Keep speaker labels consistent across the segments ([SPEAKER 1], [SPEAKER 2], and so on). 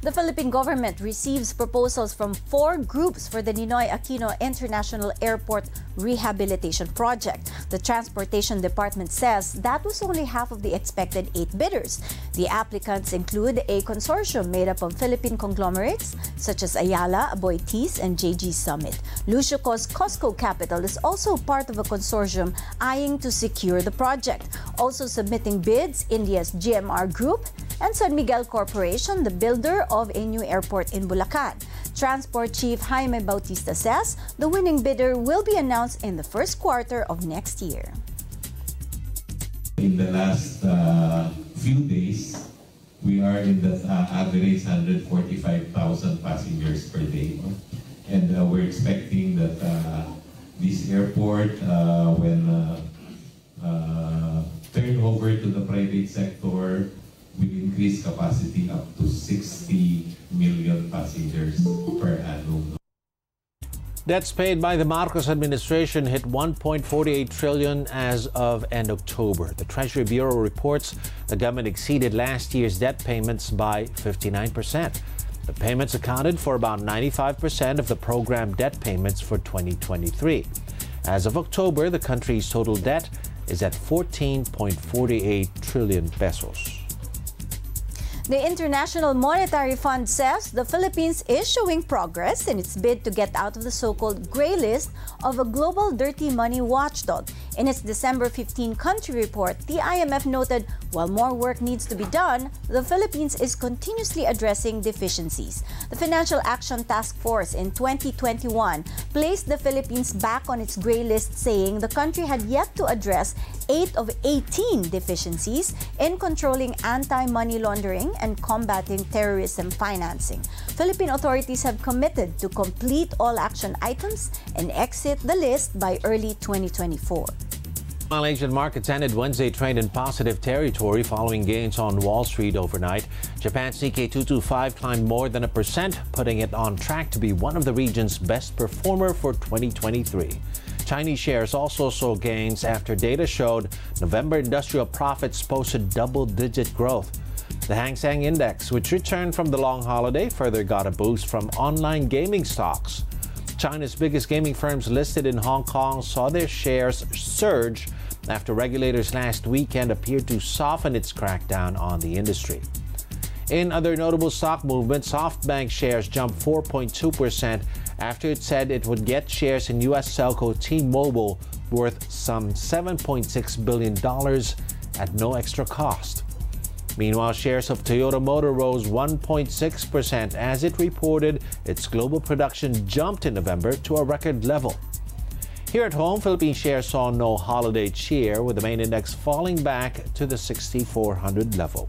[SPEAKER 1] The Philippine government receives proposals from 4 groups for the Ninoy Aquino International Airport Rehabilitation Project. The Transportation Department says that was only half of the expected 8 bidders. The applicants include a consortium made up of Philippine conglomerates such as Ayala, Aboitiz, and JG Summit. Luciaco's Costco Capital is also part of a consortium eyeing to secure the project. Also submitting bids, India's GMR Group and San Miguel Corporation, the builder of a new airport in Bulacan. Transport Chief Jaime Bautista says the winning bidder will be announced in the first quarter of next year.
[SPEAKER 2] In the last few days, we are in the average 145,000 passengers per day. And we're expecting that this airport, when turned over to the private sector, will increase capacity up to 60 million passengers per annum.
[SPEAKER 3] Debts paid by the Marcos administration hit 1.48 trillion as of end October. The Treasury Bureau reports the government exceeded last year's debt payments by 59%. The payments accounted for about 95% of the program debt payments for 2023. As of October, the country's total debt is at 14.48 trillion pesos.
[SPEAKER 1] The International Monetary Fund says the Philippines is showing progress in its bid to get out of the so-called gray list of a global dirty money watchdog. In its December 15 country report, the IMF noted while more work needs to be done, the Philippines is continuously addressing deficiencies. The Financial Action Task Force in 2021 placed the Philippines back on its gray list, saying the country had yet to address 8 of 18 deficiencies in controlling anti-money laundering and combating terrorism financing. Philippine authorities have committed to complete all action items and exit the list by early 2024.
[SPEAKER 3] Malaysian markets ended Wednesday trade in positive territory following gains on Wall Street overnight. Japan's Nikkei 225 climbed more than 1%, putting it on track to be one of the region's best performer for 2023. Chinese shares also saw gains after data showed November industrial profits posted double-digit growth. The Hang Seng Index, which returned from the long holiday, further got a boost from online gaming stocks. China's biggest gaming firms listed in Hong Kong saw their shares surge after regulators last weekend appeared to soften its crackdown on the industry. In other notable stock movements, SoftBank shares jumped 4.2% after it said it would get shares in U.S. Telco T-Mobile worth some $7.6 billion at no extra cost. Meanwhile, shares of Toyota Motor rose 1.6% as it reported its global production jumped in November to a record level. Here at home, Philippine shares saw no holiday cheer, with the main index falling back to the 6,400 level.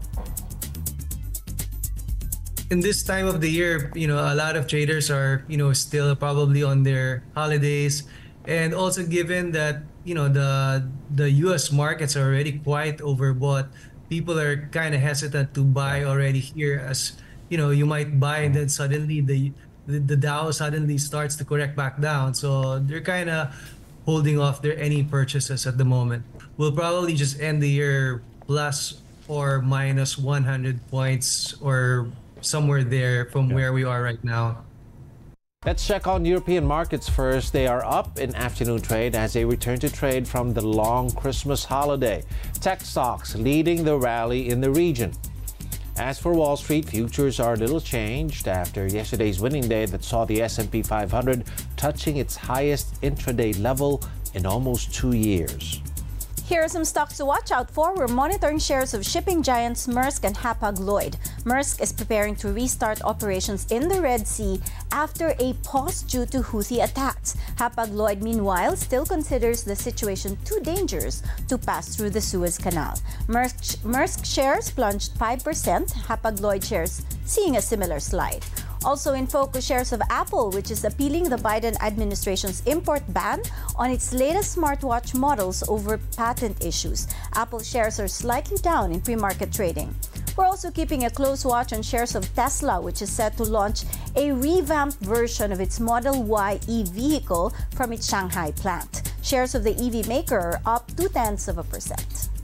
[SPEAKER 4] In this time of the year, a lot of traders are, still probably on their holidays. And also given that, the U.S. markets are already quite overbought, people are kind of hesitant to buy already here, as, you might buy and then suddenly the Dow suddenly starts to correct back down. So they're kind of holding off their any purchases at the moment. We'll probably just end the year plus or minus 100 points or somewhere there from where we are right now.
[SPEAKER 3] Let's check on European markets first. They are up in afternoon trade as they return to trade from the long Christmas holiday. Tech stocks leading the rally in the region. As for Wall Street, futures are little changed after yesterday's winning day that saw the S&P 500 touching its highest intraday level in almost 2 years.
[SPEAKER 1] Here are some stocks to watch out for. We're monitoring shares of shipping giants Maersk and Hapag-Lloyd. Maersk is preparing to restart operations in the Red Sea after a pause due to Houthi attacks. Hapag-Lloyd, meanwhile, still considers the situation too dangerous to pass through the Suez Canal. Maersk shares plunged 5%, Hapag-Lloyd shares seeing a similar slide. Also in focus, shares of Apple, which is appealing the Biden administration's import ban on its latest smartwatch models over patent issues. Apple shares are slightly down in pre-market trading. We're also keeping a close watch on shares of Tesla, which is set to launch a revamped version of its Model Y e-vehicle from its Shanghai plant. Shares of the EV maker are up 0.2%.